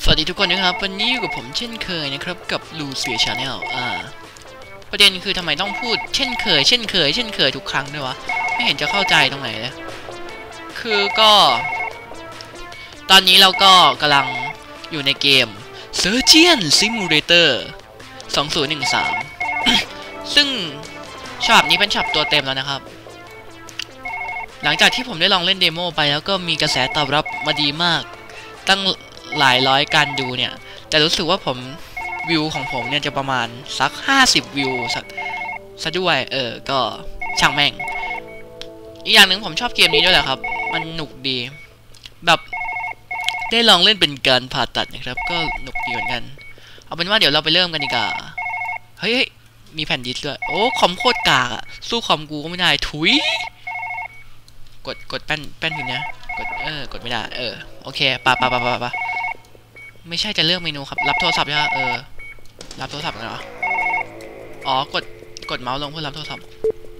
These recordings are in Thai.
วัสดีทุกคนนะครับวันนี้อยู่กับผมเช่นเคยนะครับกับลูเซียชาแนลประเด็นคือทำไมต้องพูดเช่นเคยทุกครั้งด้วยวะไม่เห็นจะเข้าใจตรงไหนเลยคือก็ตอนนี้เราก็กำลังอยู่ในเกม Surgeon Simulator 2013 ซึ่งฉบับนี้เป็นฉบับตัวเต็มแล้วนะครับหลังจากที่ผมได้ลองเล่นเดโมไปแล้วก็มีกระแสตอบรับมาดีมากตั้งหลายร้อยการดูเนี่ยแต่รู้สึกว่าผมวิวของผมเนี่ยจะประมาณสัก50วิวซะด้วยก็ช่างแม่งอีกอย่างหนึ่งผมชอบเกมนี้ด้วยแหละครับมันหนุกดีแบบได้ลองเล่นเป็นการผ่าตัดนะครับก็หนุกดีเหมือนกันเอาเป็นว่าเดี๋ยวเราไปเริ่มกันดีกว่าเฮ้ยมีแผ่นดิสด้วยโอ้คอมโคตรกากอะสู้คอมกูก็ไม่ได้ถุยกดแป้นพิมพ์นะกดไม่ได้โอเคปะไม่ใช่จะเลือกเมนูครับรับโทรศัพท์ใช่ไหมรับโทรศัพท์กันเหรออ๋อกดเมาส์ลงเพื่อรับโทรศัพท์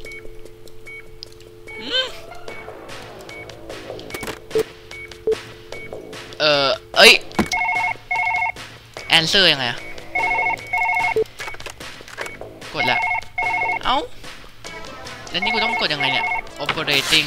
เอ้ย answer ยังไงอะกดละเอ้าแล้วนี่กูต้องกดยังไงเนี่ย operating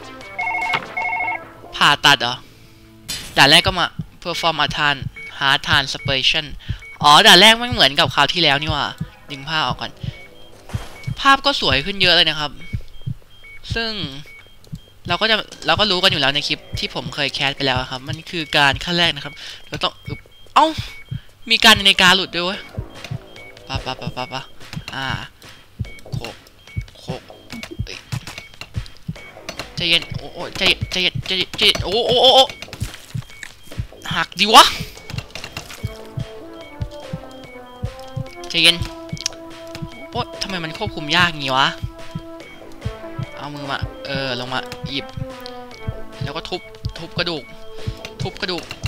ผ่าตัดเหรอด่านแรกก็มา perform a hard transplantation อ๋อด่านแรกไม่เหมือนกับคราวที่แล้วนี่ว่าดึงผ้าออกก่อนภาพก็สวยขึ้นเยอะเลยนะครับซึ่งเราก็รู้กันอยู่แล้วในคลิปที่ผมเคยแคสไปแล้วครับมันคือการขั้นแรกนะครับเราต้องเอ้ามีการในการหลุดด้วยปะโคกใจเย็นโอ้ใจเย็นโอ้หักดิวะใจเย็นโอ๊ยทำไมมันควบคุมยากงี้วะเอามือมาลงมาหยิบแล้วก็ทุบกระดูกทุบ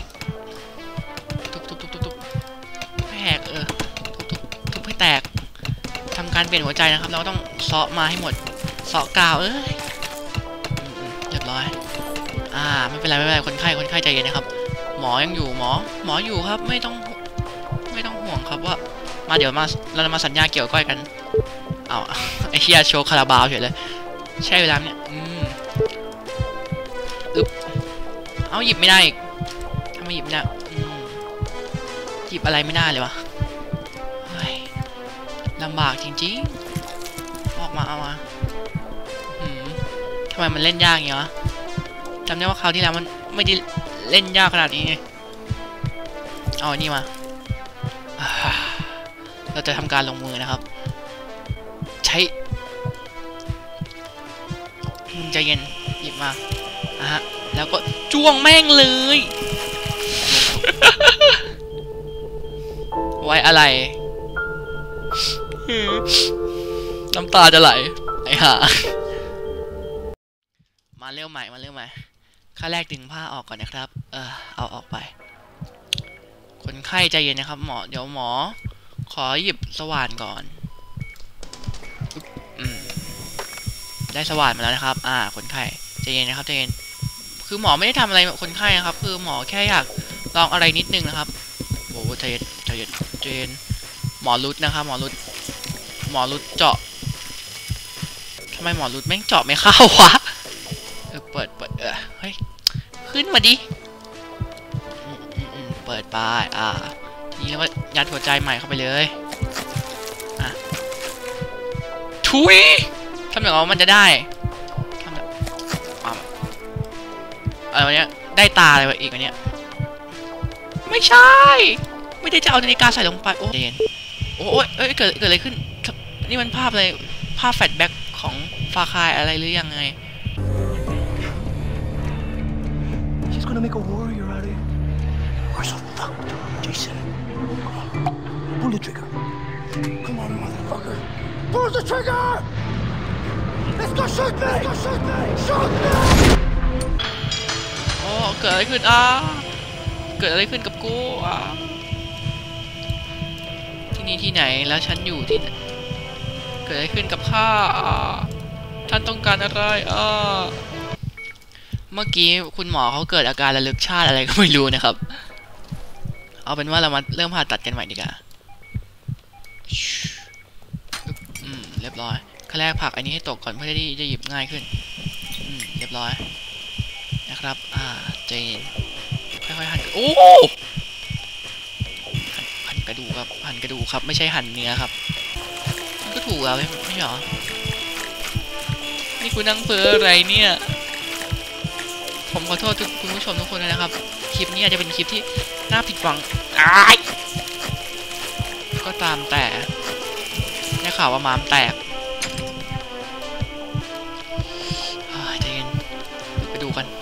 ให้แหกทุบให้แตกทำการเปลี่ยนหัวใจนะครับเราต้องเซาะมาให้หมดเซาะกาวเรียบร้อยไม่เป็นไรคนไข้ใจเย็นนะครับหมอยังอยู่หมออยู่ครับไม่ต้องห่วงครับว่ามาเดี๋ยวเรามาสัญญาเกี่ยวก้อยกันเอาไอ้เฮียโชว์คาราบาวเฉยเลยใช่เวลาเนี่ยเอาหยิบไม่ได้อีกทำไมหยิบไม่ได้หยิบอะไรไม่ได้เลยวะเฮ้ยลำบากจริงๆออกมาเอามาทำไมมันเล่นยากอย่างเงี้ยวะจำได้ว่าคราวที่แล้วมันไม่ได้เล่นยากขนาดนี้เอาอันนี้มาเราจะทำการลงมือนะครับใช้ใจเย็นหยิบมาแล้วก็จ้วงแม่งเลยไว้อะไรน้ำตาจะไหลไอ้ห่ามาเร็วใหม่ขั้นแรกดึงผ้าออกก่อนนะครับเอาออกไปคนไข้ใจเย็นนะครับหมอเดี๋ยวหมอขอหยิบสว่านก่อนได้สว่านมาแล้วนะครับคนไข้ใจเย็นนะครับใจเย็นคือหมอไม่ได้ทำอะไรคนไข้นะครับคือหมอแค่อยากลองอะไรนิดนึงนะครับโอ้ใจเย็นหมอรุดนะครับหมอรุดเจาะทำไมหมอรุดแม่งเจาะไม่เข้าวะเปิดเฮ้ยขึ้นมาดิเปิดไปทีนี้เราก็ยัดหัวใจใหม่เข้าไปเลยทุยทำอย่างว่ามันจะได้ทำแบบอะไรวะเนี้ยได้ตาอะไรวะอีกวะเนี้ยไม่ใช่ไม่ได้จะเอานาฬิกาใส่ลงไปโอ้เดนโอ้ยเกิดอะไรขึ้นนี่มันภาพอะไรภาพแฟลชแบ็กของฟาคายอะไรหรือยังไง She's gonna make a warrior out of you. We're so fucked, Jason. Come on. Pull the trigger. Come on, motherfucker. Pull the trigger! Let's go shoot me! Shoot me! โอ้เกิดอะไรขึ้นเกิดอะไรขึ้นกับกูที่นี่ที่ไหนแล้วฉันอยู่ที่ไหนเกิดอะไรขึ้นกับข้าท่านต้องการอะไรเมื่อกี้คุณหมอเขาเกิดอาการระลึกชาติอะไรก็ไม่รู้นะครับเอาเป็นว่าเรามาเริ่มผ่าตัดกันใหม่ดีกว่าเรียบร้อยขั้นแรกผลักอันนี้ให้ตกก่อนเพื่อที่จะหยิบง่ายขึ้นเรียบร้อยนะครับใจเย็นค่อยๆหั่นโอ้หั่นกระดูกครับหั่นกระดูกครับไม่ใช่หั่นเนื้อครับมันก็ถูกแล้วไม่หรอนี่คุณนั่งเพ้ออะไรเนี่ยผมขอโทษคุณผู้ชมทุกคนเลยนะครับคลิปนี้อาจจะเป็นคลิปที่น่าผิดหวังก็ตามแต่ได้ข่าวว่าม้ามแตกใจเย็นไปดูกัน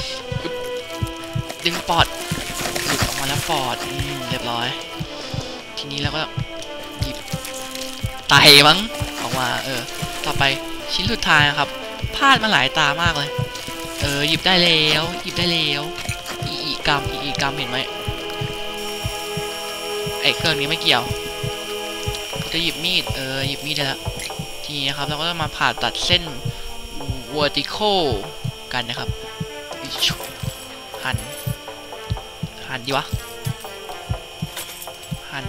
ดึงปอดหลุดออกมาแล้วปอดเรียบร้อยทีนี้เราก็หยิบไตมั้งออกมาต่อไปชิ้นสุดท้ายครับพลาดมาหลายตามากเลยหยิบได้แล้วหยิบได้แล้วอีกรรมเห็นไหมไอ้เครื่องนี้ไม่เกี่ยวจะหยิบมีดหยิบมีดได้แล้วทีนี้นะครับเราก็จะมาผ่าตัดเส้น vertical กันนะครับหั่นดีวะหั่น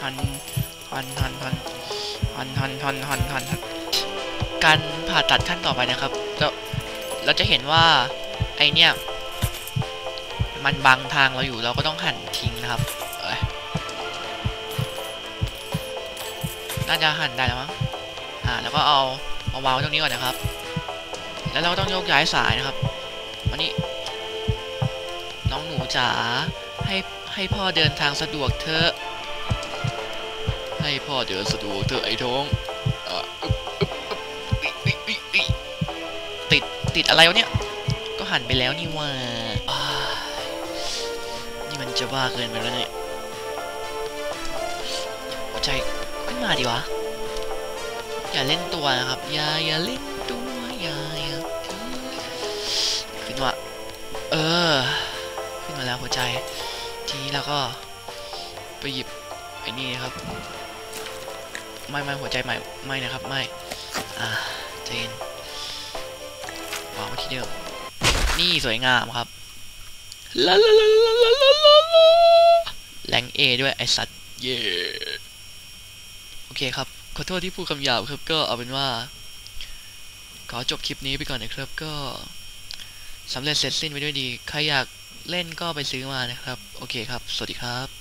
การผ่าตัดขั้นต่อไปนะครับเราจะเห็นว่าไอเนี่ยมันบังทางเราอยู่เราก็ต้องหั่นทิ้งนะครับน่าจะหั่นได้แล้วมั้งแล้วก็เอาวางไว้ตรงนี้ก่อนนะครับแล้วเราก็ต้องโยกย้ายสายนะครับวันนี้น้องหนูจ๋าให้พ่อเดินทางสะดวกเถอะให้พ่อเดินสะดวกเถอะไอ้ท้องติดอะไรวะเนี่ยก็หั่นไปแล้วนี่ว่านี่มันจะบ้าเกินไปแล้วเนี่ยใจขึ้นมาดิวะอย่าเล่นตัวนะครับอย่าเล่นตัวอย่าขึ้นว่าขึ้นมาแล้วหัวใจทีนี้เราก็ไปหยิบไอ้นี่ครับไม่หัวใจใหม่ไม่นะครับไม่เจนวางไว้ที่เดิมนี่สวยงามครับแรงAด้วยไอสัตว์เย่โอเคครับขอโทษที่พูดคำหยาบครับก็เอาเป็นว่าขอจบคลิปนี้ไปก่อนนะครับก็สำเร็จเสร็จสิ้นไปด้วยดีใครอยากเล่นก็ไปซื้อมานะครับโอเคครับสวัสดีครับ